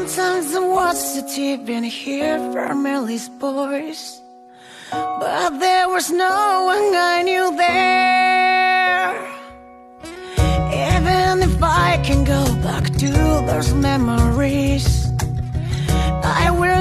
Sometimes I watch the TV and hear family's voice, but there was no one I knew there. Even if I can go back to those memories, I will